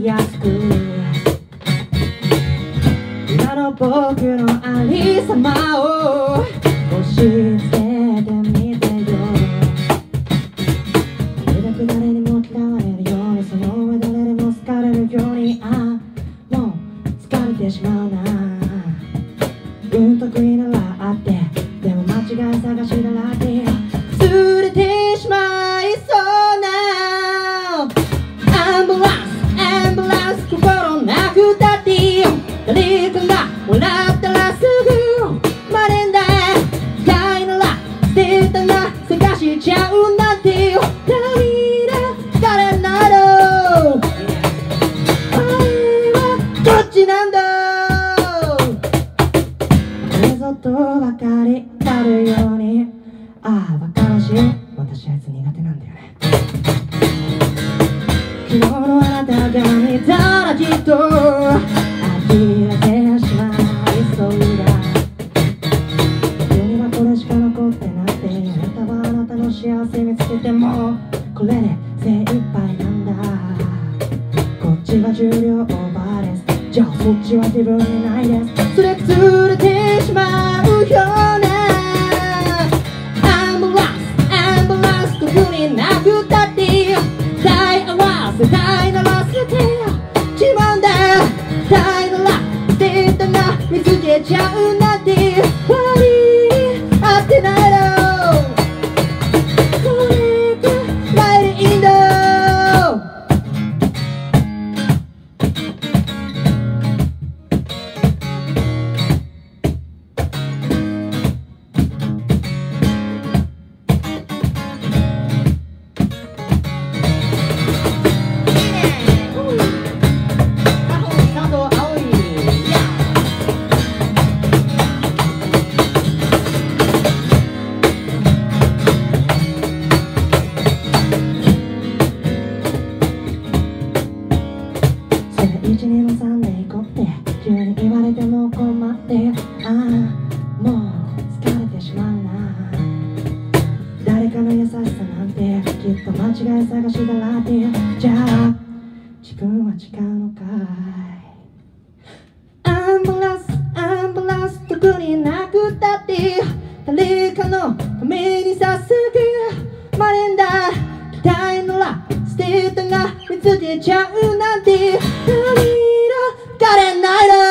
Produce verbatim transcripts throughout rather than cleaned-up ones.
やすく今の僕のありさまを押し付けてみてよ。なるべく誰にも嫌われるように、その上誰でも好かれるように、ああもう疲れてしまうな。運得意ならあって、でも間違い探しだらけ、忘れてしまいそうな。アンバランスアンバランス、心なくたって誰かが笑ったらすぐ真似だ。嫌いなら捨てたな、探しちゃうなんて涙枯れないの。あれはどっちなんだ。これぞとばかりあるように、ああバカらしい、私あいつ苦手なんだよね。昨日のあなたが見たらきっと呆れてしまいそうだ。僕にはこれしか残ってなくて、あなたはあなたの幸せ見つけてもこれで精一杯なんだ。こっちは重量オーバーです、じゃあそっちは自分にないです。それ崩れてしまうような。アンバランスアンバランス、特になくたって答え合わせたいなら捨ててしまうんだ。たいなら捨てたな、見つけちゃうなんて割り合ってないの。これくらいでいいんだ。いちにもさんでいこって急に言われても困って、ああもう疲れてしまうな。誰かの優しさなんてきっと間違い探しだらけ、じゃあ自分は違うのかい。アンバランスアンバランス、特になくたって誰かのためにさすぐ真似だ。嫌いなら捨てたが見つけちゃうなんて枯れないの。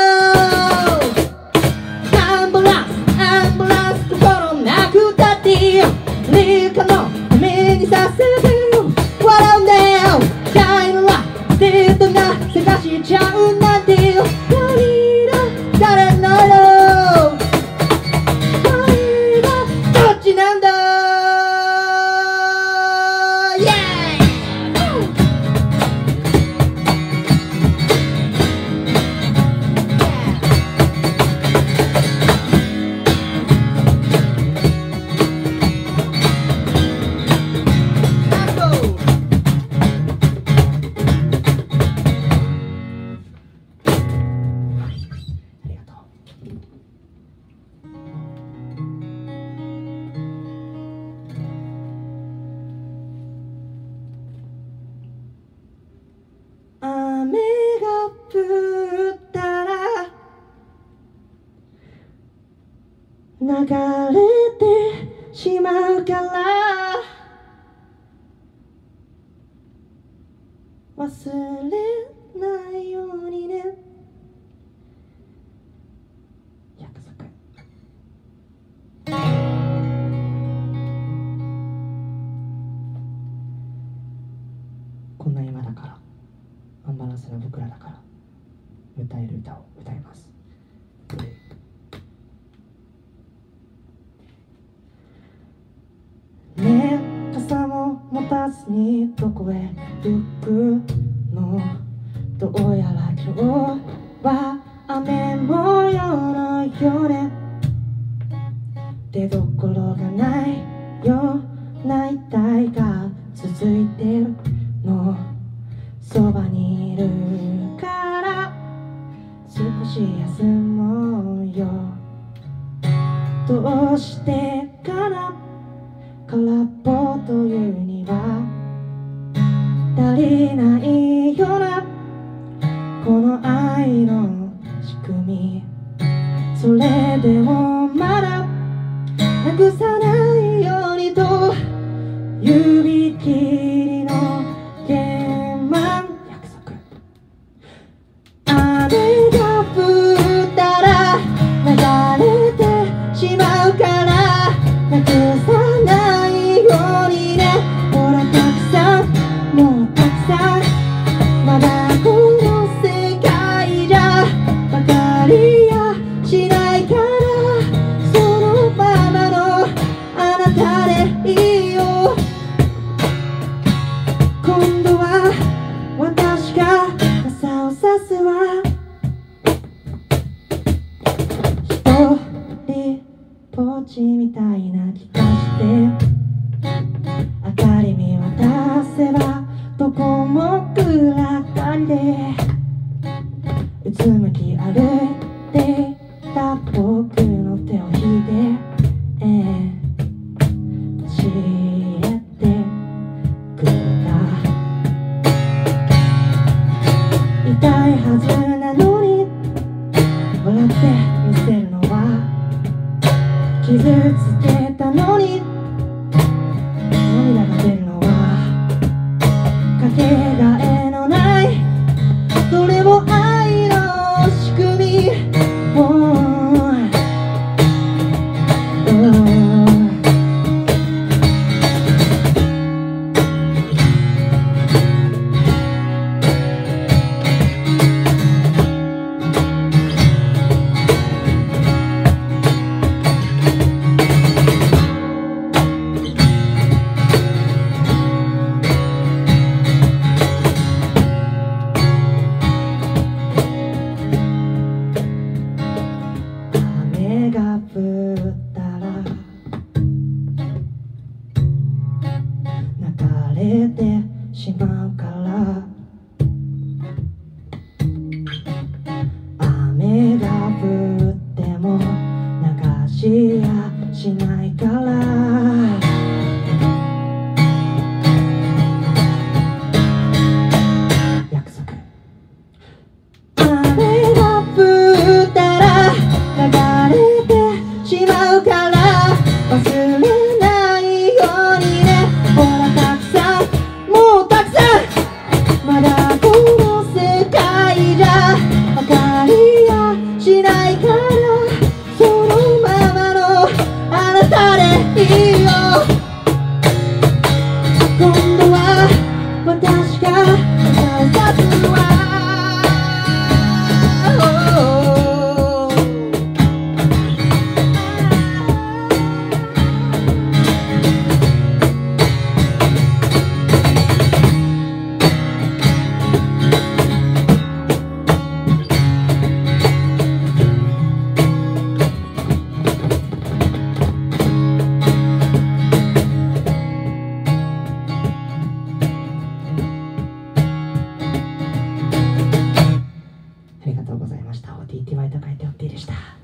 アンバランスアンバランス、心なくたって誰かのためにさせぐ笑うんだよ。嫌いなら捨てたが探しちゃうなんて涙枯れないの。これはどっちなんだ。雨が降ったら流れてしまうから忘れないようにね。約束。こんな今だからアンバランスな僕らだから歌える歌を歌います。ねえ傘も持たずにどこへ行くの。どうやら今日は雨模様のようね。出どころがないような一帯が続いてるの。そばにいるから少し休もうよ。どうしてかな、空っぽというには足りないようなこの愛の仕組み、それでもまだなくさないようにと指切りの鍵盤約束。雨が降ったら流れてしまうからなくさないようにね。ほらたくさんもうたくさん、まだこの世界じゃ分かりやしないから、そのままのあなたでいいよ。今度は私が傘をさすわ。一人ぼっちみたいな気がして、明かり見渡せばどこも暗がりで、うつむき歩いていた僕の手を引いて、えー教えてくれた。痛いはずなのに笑ってみせるのは、傷つけたのに涙が出るのは、かけがえのないどれも愛の仕組み。雨が降ったら流れてしまうから、雨が降っても流しやしないから、約束。雨が降ったら流れてしまうから忘れないようにね。ほらたくさんもうたくさん、まだこの世界じゃ分かりやしないから、そのままのあなたでいいよ。今度は私が傘をさすわ。ありがとうございました。オーティーティーワイ と書いてオッティでした。